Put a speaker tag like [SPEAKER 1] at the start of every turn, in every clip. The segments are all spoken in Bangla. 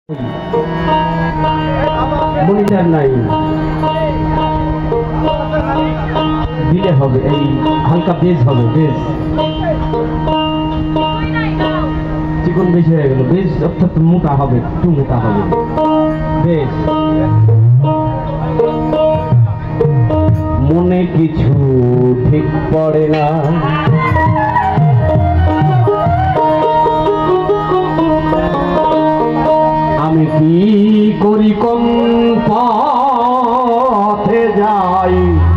[SPEAKER 1] মনিটর নাই দিলে হবে, এই হালকা বেজ হবে, বেজ চিকন বেশি হয়ে গেল, বেজ অর্থাৎ মোটা হবে, একটু মোটা হবে বেজ। মনে কিছু ঠিক পড়ে না, আমি কি করি কোন পথে যাই,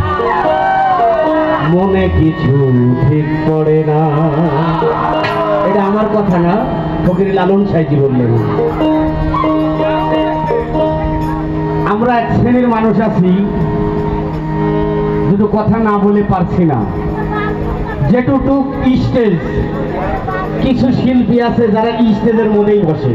[SPEAKER 1] মনে কিছু ঠিক পড়ে না। এটা আমার কথা না, ফকির লালন সাইজি বললেন। আমরা এক শ্রেণীর মানুষ আছি, দুটো কথা না বলে পারছি না। যেটুকু স্টেজ, কিছু শিল্পী আছে যারা স্টেজের মধ্যেই বসে,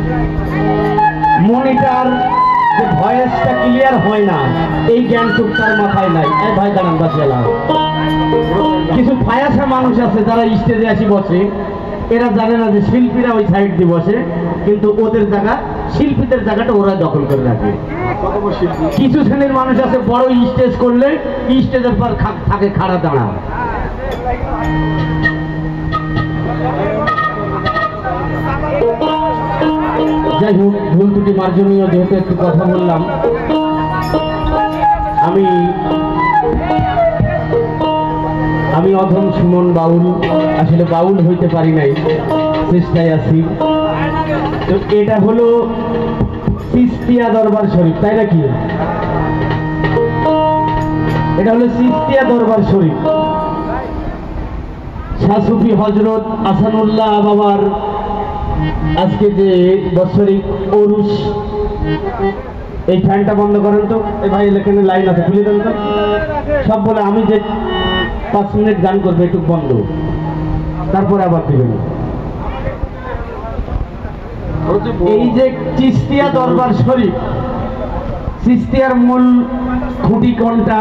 [SPEAKER 1] মনিটর যে ভয়েসটা ক্লিয়ার হয় না এই জ্ঞানটুক তার মাথায় নাই। এই ভাই দাঁড়ান বাসেলা, কিছু ফায়াসা মানুষ আছে যারা স্টেজে আসি বসে, এরা জানে না যে শিল্পীরা ওই সাইড দিয়ে বসে, কিন্তু ওদের জায়গা, শিল্পীদের জায়গাটা ওরা দখল করে রাখে। কিছু শ্রেণীর মানুষ আছে বড় স্টেজ করলে স্টেজের পর থাকে খাড়া দাঁড়া। যাই হোক, ভুল ত্রুটি মার্জনীয়, যেহেতু একটু কথা বললাম, আমি অধম সুমন বাউল, আসলে বাউল হইতে পারি নাই, চেষ্টায় আছি। তো এটা হলো চিস্তিয়া দরবার শরীফ, তাই নাকি? এটা হলো চিস্তিয়া দরবার শরীফ। শাহ সুফি হযরত আহসানুল্লাহ বাবার আজকে যে বৎসরিক ওরুস, এই ফ্যানটা বন্ধ করেন তো। এই ভাই এখানে লাইন আছে, খুলে দেন তো সব। বলে আমি যে 5 মিনিট গান করবো, একটু বন্ধ, তারপরে আবার দিবেন। এই যে চিস্তিয়া দরবার শরীফ, চিস্তিয়ার মূল খুঁটি কোনটা?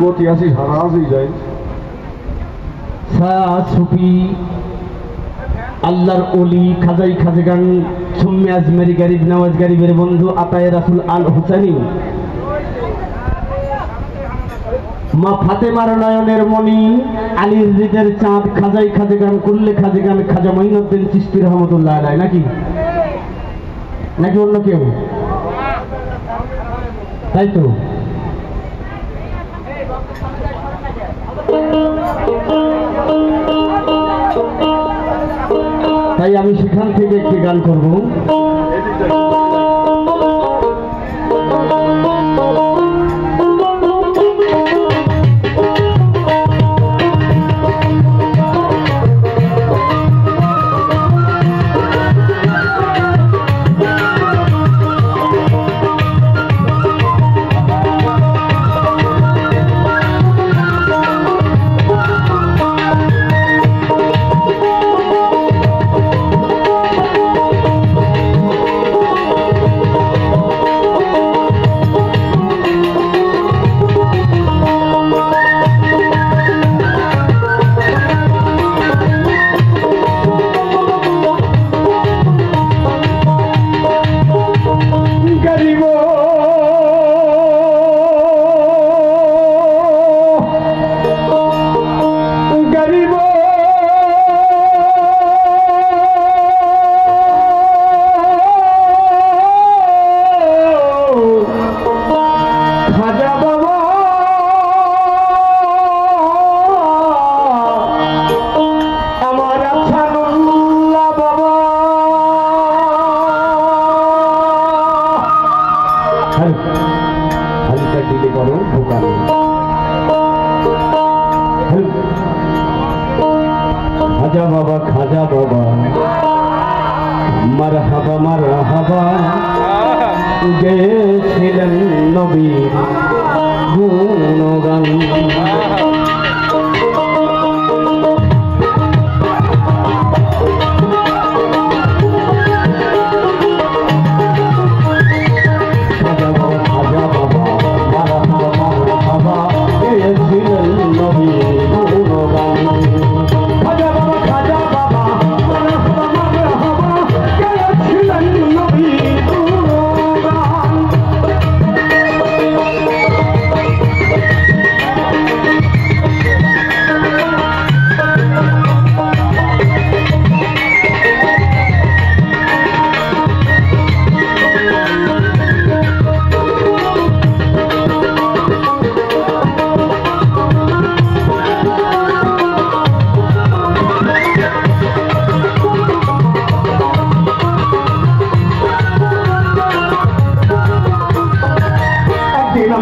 [SPEAKER 1] শাহ সুফি আল্লাহর ওলি খাজাই খাজগান সুম্মি আজমেরি গরিব নওয়াজ গরিবের বন্ধু আতায়ে রাসূল আল হুসাইনি, মা ফাতেমার নয়নের মণি, আলীর হৃদের চাঁদ, খাজাই খাজগান কুল্লে খাজগান খাজা মঈনুদ্দিন চিশতি রহমাতুল্লাহ আলাইহি। নাকি নাকি অন্য কেউ? তাই তো। তাই আমি সেখান থেকে একটি গান করব। খাজা বাবা, খাজা বাবা, মারহাবা মারহাবা, গেয়েছিলেন নবীর গুণগান।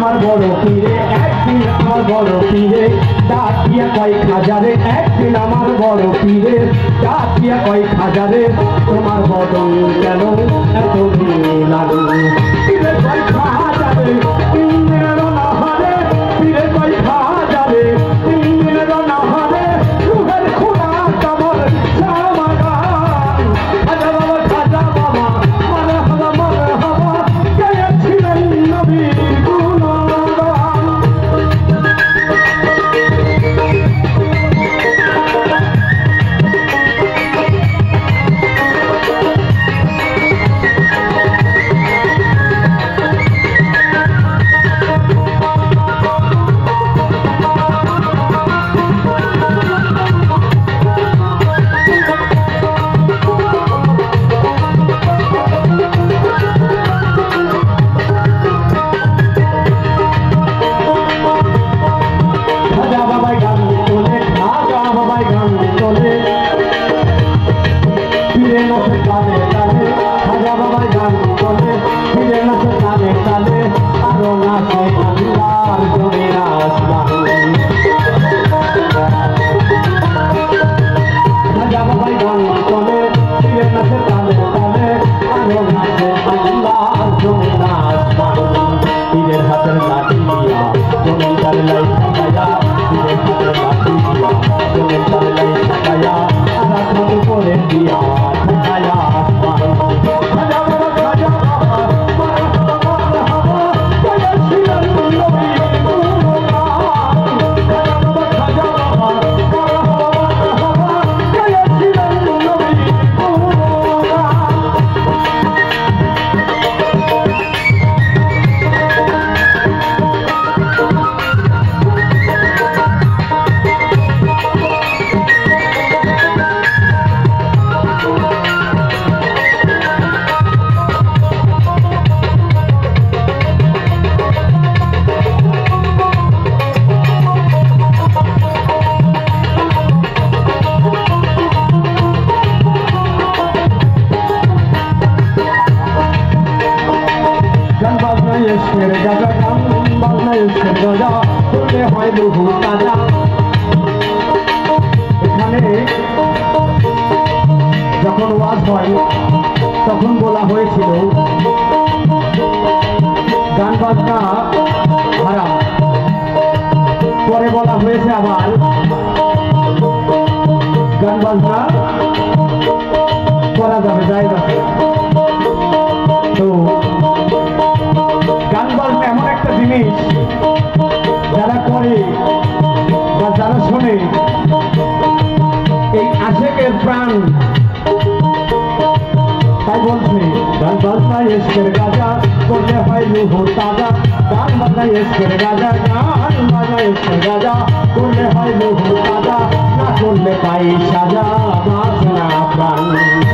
[SPEAKER 1] আমার বড় পীরে, একদিন আমার বড় পীরে ডাক দিয়া কয়েক হাজারে, একদিন আমার বড় পীরে ডাক দিয়া কয়েক হাজারে, তোমার বদন কেন এত লাগে? পীরে কয়েক হাজারে, তিন দিনের নাহারে, পীরে কয়েক হাজারে, তিন দিনের নাহারে, রুহের খোলা তোমার সামাগান। খাজা বাবা, খাজা বাবা, মারহাবা মারহাবা, গেয়েছিলেন নবীর গুণগান। যখন ওয়াজ হয় তখন বলা হয়েছিল গান বাজনা হারাম, পরে বলা হয়েছে আবার গান বাজনা করা যাবে, যাই আছে। তো গান বাজনা এমন একটা জিনিস যারা করে বা যারা শোনে, এই আশেকের প্রাণ। তাই বলছে গান বাজনায় এসকের গাজা করলে হয় রুহ তাজা, গান বাজনায় এসকের গাজা, গান বাজনায় এসকের গাজা করলে হয় রুহ তাজা, না করলে পাই সাজা বাজনা প্রাণ।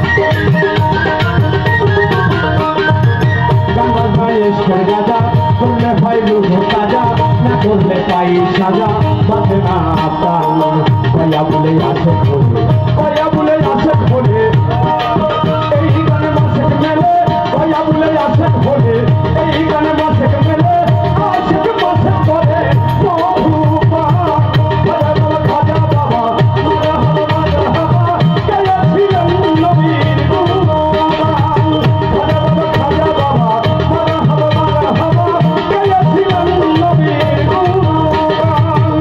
[SPEAKER 1] গান বাজনায় এসকের গাজা করলে হয় রুহ তাজা, না করলে পাই সাজা বাজনা প্রাণ। কয়া বলে আসে খোলে, কয়া বলে আসে খোলে, এই গানে মাসে মেলে, কয়া বলে আসে খোলে, এই গানে মাসে মেলে, আশিক মাসে করে বহুবা। খাজা বাবা, খাজা বাবা, মারহাবা মারহাবা, গেয়েছিলেন নবীর গুণগান। খাজা বাবা, খাজা বাবা, মারহাবা মারহাবা, গেয়েছিলেন নবীর গুণগান।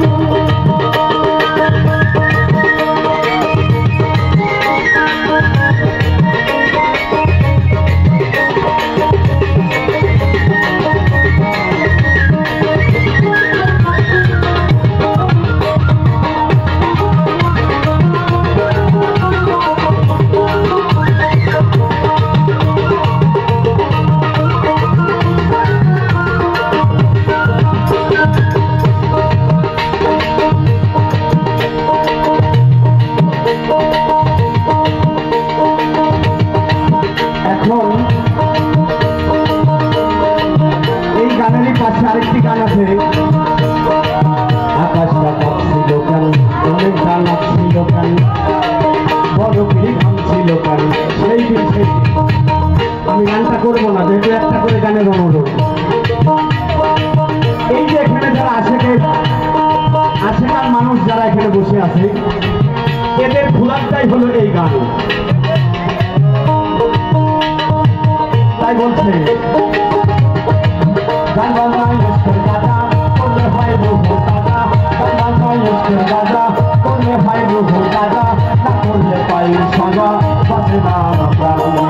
[SPEAKER 1] আরেকটি গান আছে, আকাশটা কাঁপছিল কেন, অনেকটা নাচছিল কেন, বড় পিড়ি ঘামছিল কেন, সেই দিন সেই আমি গানটা করবো না, যেহেতু একটা করে গানের অনুরোধ। এই যে এখানে যারা আশেকার মানুষ যারা এখানে বসে আছে এদের ভুলারটাই হলো এই গান। তাই বলছে গান বাজনা ইস্কের গাজা করলে হয় রুহু তাজা, গান বাজনা ইস্কের গাজা করলে হয় রুহু তাজা, না করলে পাই সাজা বাঁচে না প্রাণ।